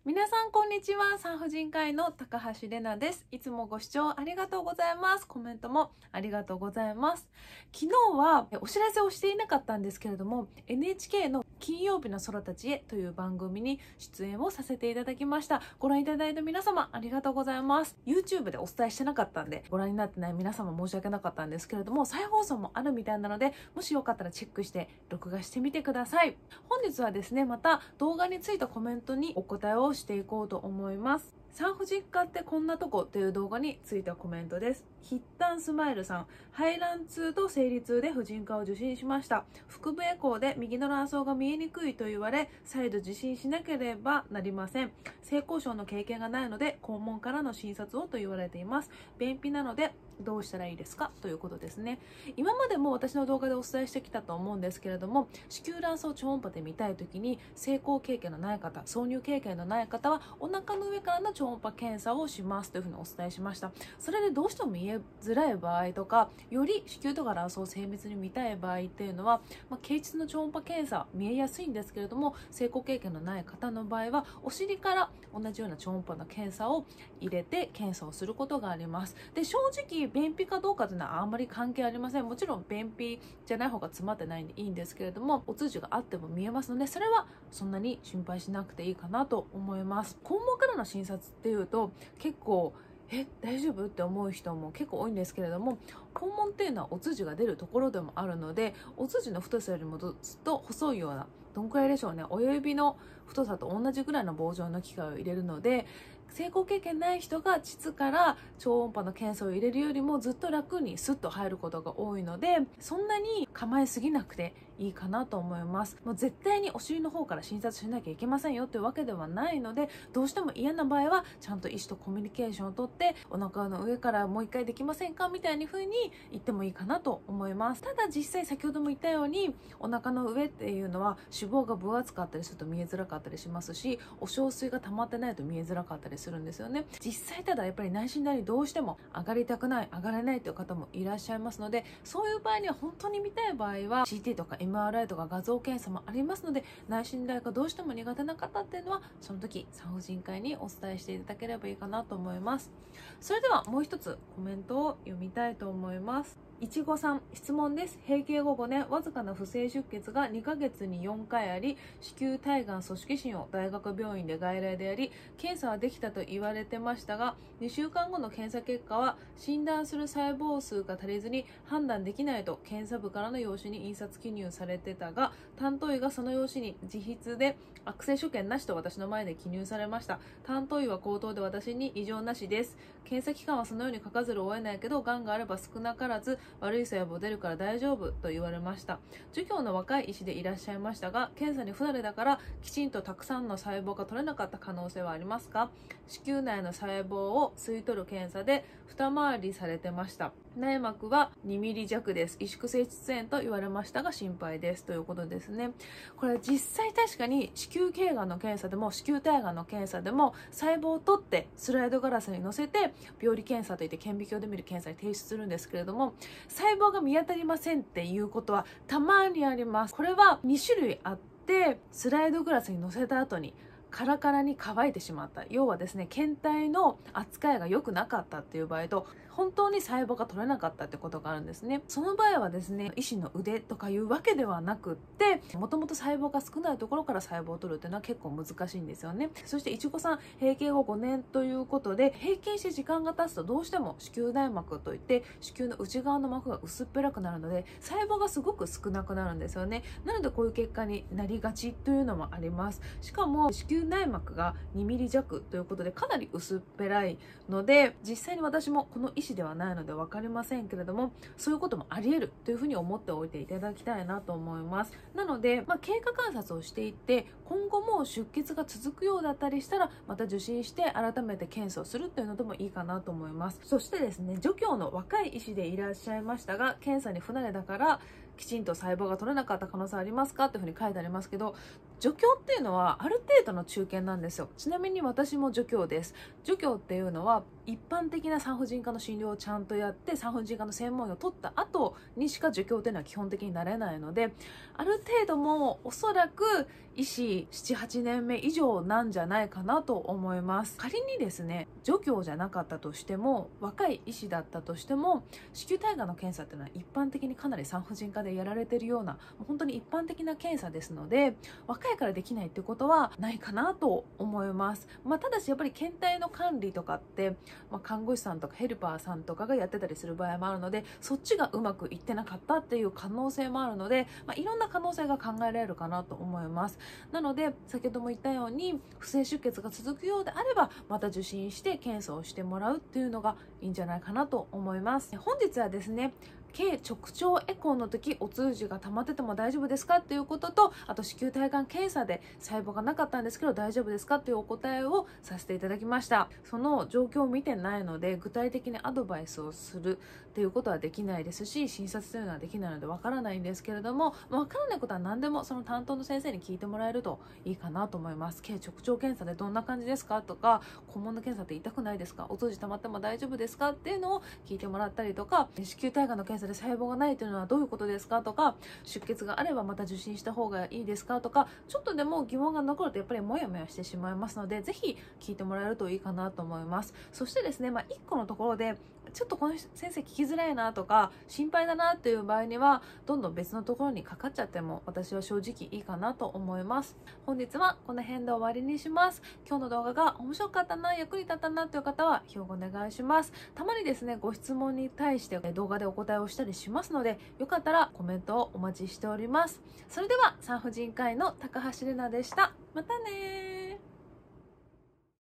皆さんこんにちは。産婦人科医の高橋玲奈です。いつもご視聴ありがとうございます。コメントもありがとうございます。昨日はお知らせをしていなかったんですけれども、 NHK の金曜日の空たちへという番組に出演をさせていただきました。ご覧いただいた皆様ありがとうございます。 YouTube でお伝えしてなかったんでご覧になってない皆様申し訳なかったんですけれども、再放送もあるみたいなので、もしよかったらチェックして録画してみてください。本日はですね、また動画についたコメントにお答えをしていこうと思います。産婦人科ってこんなとこ、という動画についたコメントです。筆端スマイルさん、排卵痛と生理痛で婦人科を受診しました。腹部エコーで右の卵巣が見えにくいと言われ、再度受診しなければなりません。性交渉の経験がないので肛門からの診察をと言われています。便秘なのでどうしたらいいですか、ということですね。今までも私の動画でお伝えしてきたと思うんですけれども、子宮卵巣超音波で見たい時に性交経験のない方、挿入経験のない方はお腹の上からの超音波検査をしますというふうにお伝えしました。それでどうしても見えづらい場合とか、より子宮とか卵巣を精密に見たい場合っていうのは、経腟の超音波検査見えやすいんですけれども、性交経験のない方の場合はお尻から同じような超音波の検査を入れて検査をすることがあります。で、正直便秘かどうかというのはあんまり関係ありません。もちろん便秘じゃない方が詰まってないんでいいんですけれども、お通じがあっても見えますので、それはそんなに心配しなくていいかなと思います。肛門からの診察っていうと結構大丈夫って思う人も結構多いんですけれども、肛門っていうのはお通じが出るところでもあるので、お通じの太さよりもずっと細いような、どんくらいでしょうね、親指の太さと同じぐらいの棒状の機械を入れるので、性交経験ない人が膣から超音波の検査を入れるよりもずっと楽にスッと入ることが多いので、そんなに構えすぎなくていいかなと思います。もう絶対にお尻の方から診察しなきゃいけませんよというわけではないので、どうしても嫌な場合はちゃんと医師とコミュニケーションをとって、お腹の上からもう一回できませんかみたいに風に言ってもいいかなと思います。ただ実際先ほども言ったように、お腹の上っていうのは脂肪が分厚かったりすると見えづらかったりしますし、お小水が溜まってないと見えづらかったりするんですよね。実際ただやっぱり内診台にどうしても上がりたくない、上がれないという方もいらっしゃいますので、そういう場合には本当に見たい場合は CT とか MRI とか画像検査もありますので、内診台がどうしても苦手な方っていうのはその時産婦人科医にお伝えしていただければいいかなと思います。それではもう一つコメントを読みたいと思います。いちごさん、質問です。閉経後5年、わずかな不正出血が2ヶ月に4回あり、子宮体がん組織診を大学病院で外来でやり、検査はできたと言われてましたが、2週間後の検査結果は診断する細胞数が足りずに判断できないと検査部からの用紙に印刷記入されてたが、担当医がその用紙に自筆で悪性所見なしと私の前で記入されました。担当医は口頭で私に異常なしです。検査期間はそのように書かざるを得ないけど、がんがあれば少なからず悪い細胞出るから大丈夫と言われました。儒教の若い医師でいらっしゃいましたが、検査に不慣れだからきちんとたくさんの細胞が取れなかった可能性はありますか？子宮内の細胞を吸い取る検査で二回りされてました。内膜は2ミリ弱です。萎縮性膣炎と言われましたが心配ですということですね。これ実際確かに子宮頸がんの検査でも子宮体がんの検査でも細胞を取ってスライドガラスに乗せて病理検査といって顕微鏡で見る検査に提出するんですけれども、細胞が見当たりませんっていうことはたまにあります。これは2種類あって、スライドグラスに乗せた後にカラカラに乾いてしまった、要はですね、検体の扱いが良くなかったっていう場合と、本当に細胞が取れなかったってことがあるんですね。その場合はですね、医師の腕とかいうわけではなくって、もともと細胞が少ないところから細胞を取るっていうのは結構難しいんですよね。そしていちごさん、閉経後5年ということで、平均して時間が経つとどうしても子宮内膜といって子宮の内側の膜が薄っぺらくなるので、細胞がすごく少なくなるんですよね。なのでこういう結果になりがちというのもあります。しかも子宮内膜が2ミリ弱ということでかなり薄っぺらいので、実際に私もこの医師ではないので分かりませんけれども、そういうこともあり得るというふうに思っておいていただきたいなと思います。なので、経過観察をしていって今後も出血が続くようだったりしたらまた受診して改めて検査をするというのでもいいかなと思います。そしてですね、助教の若い医師でいらっしゃいましたが、検査に不慣れだからきちんと細胞が取れなかった可能性ありますかというふうに書いてありますけど、助教っていうのはある程度の中堅なんですよ。ちなみに私も助教です。助教っていうのは一般的な産婦人科の診療をちゃんとやって産婦人科の専門医を取った後にしか助教っていうのは基本的になれないので、ある程度もおそらく医師7、8年目以上なんじゃないかなと思います。仮にですね、助教じゃなかったとしても、若い医師だったとしても、子宮体がんの検査っていうのは一般的にかなり産婦人科でやられているような、本当に一般的な検査ですので、若いからできないってことはないかなと思います。ただしやっぱり検体の管理とかって、看護師さんとかヘルパーさんとかがやってたりする場合もあるので、そっちがうまくいってなかったっていう可能性もあるので、いろんな可能性が考えられるかなと思います。なので先ほども言ったように、不正出血が続くようであればまた受診して検査をしてもらうっていうのがいいんじゃないかなと思います。本日はですね、経直腸エコーの時お通じが溜まってても大丈夫ですかっていうことと、あと子宮体がん検査で細胞がなかったんですけど大丈夫ですかっていうお答えをさせていただきました。その状況を見てないので具体的にアドバイスをするっていうことはできないですし、診察というのはできないのでわからないんですけれども、わからないことは何でもその担当の先生に聞いてもらえるといいかなと思います。経直腸検査でどんな感じですかとか、肛門の検査って痛くないですか、お通じ溜まっても大丈夫ですかっていうのを聞いてもらったりとか、子宮体がんの検査で細胞がないというのはどういうことですかとか、出血があればまた受診した方がいいですかとか、ちょっとでも疑問が残るとやっぱりモヤモヤしてしまいますので、ぜひ聞いてもらえるといいかなと思います。そしてですね、1個のところでちょっとこの先生聞きづらいなとか心配だなっていう場合には、どんどん別のところにかかっちゃっても私は正直いいかなと思います。本日はこの辺で終わりにします。今日の動画が面白かったな、役に立ったなという方は評価お願いします。たまにですね、ご質問に対して動画でお答えをしたりしますので、よかったらコメントをお待ちしております。それでは産婦人科医の高橋玲奈でした。またねー。